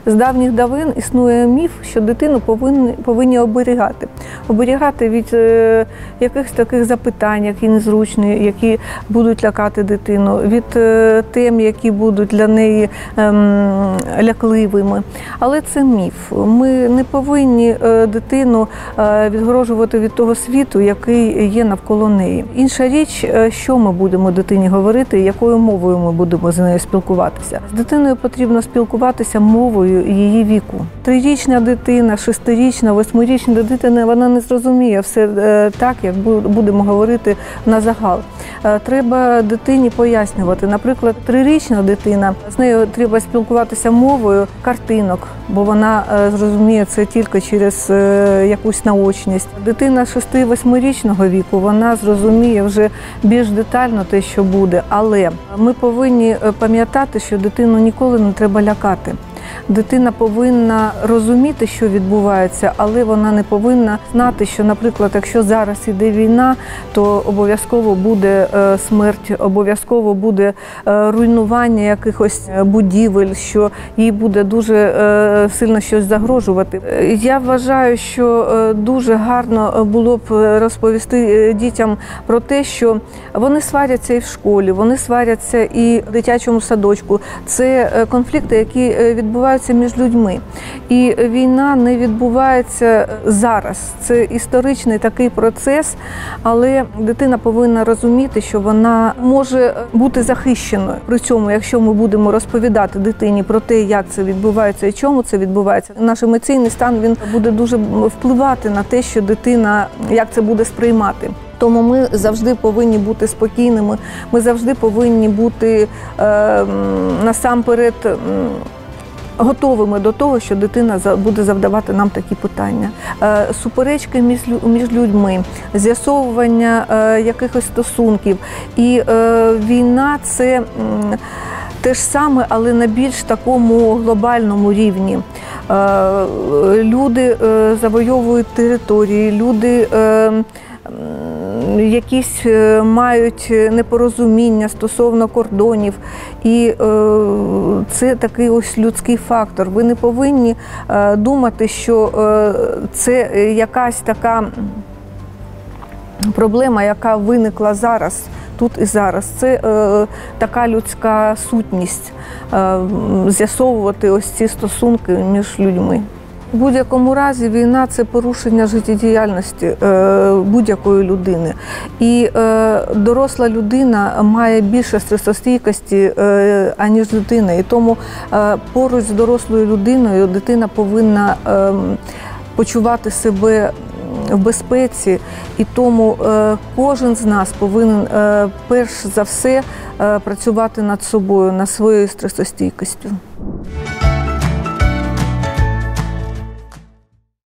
З давніх давин існує міф, що дитину повинні оберігати. Оберігати від якихось таких запитань, які незручні, які будуть лякати дитину, від тем, які будуть для неї лякливими. Але це міф. Ми не повинні дитину відгорожувати від того світу, який є навколо неї. Інша річ, що ми будемо дитині говорити, якою мовою ми будемо з нею спілкуватися. З дитиною потрібно спілкуватися мовою її віку. 3-річна дитина, 6-річна, 8-річна дитина, вона не зрозуміє все так, як будемо говорити на загал. Треба дитині пояснювати. Наприклад, 3-річна дитина, з нею треба спілкуватися мовою картинок, бо вона зрозуміє це тільки через якусь наочність. Дитина 6-8-річного віку, вона зрозуміє вже більш детально те, що буде. Але ми повинні пам'ятати, що дитину ніколи не треба лякати. Дитина повинна розуміти, що відбувається, але вона не повинна знати, що, наприклад, якщо зараз іде війна, то обов'язково буде смерть, обов'язково буде руйнування якихось будівель, що їй буде дуже сильно щось загрожувати. Я вважаю, що дуже гарно було б розповісти дітям про те, що вони сваряться і в школі, вони сваряться і в дитячому садочку. Це конфлікти, які відбуваються між людьми. І війна не відбувається зараз. Це історичний такий процес, але дитина повинна розуміти, що вона може бути захищеною. При цьому, якщо ми будемо розповідати дитині про те, як це відбувається і чому це відбувається, наш емоційний стан, він буде дуже впливати на те, що дитина, як це буде сприймати. Тому ми завжди повинні бути спокійними, ми завжди повинні бути насамперед готовими до того, що дитина буде завдавати нам такі питання. Суперечки між людьми, з'ясовування якихось стосунків. І війна – це те ж саме, але на більш такому глобальному рівні. Люди завойовують території, люди якісь мають непорозуміння стосовно кордонів. І це такий ось людський фактор. Ви не повинні думати, що це якась така проблема, яка виникла зараз, тут і зараз. Це така людська сутність – з'ясовувати ось ці стосунки між людьми. У будь-якому разі війна – це порушення життєдіяльності будь-якої людини. І доросла людина має більше стресостійкості, аніж дитина. І тому поруч з дорослою людиною дитина повинна почувати себе в безпеці. І тому кожен з нас повинен перш за все працювати над собою, над своєю стресостійкістю.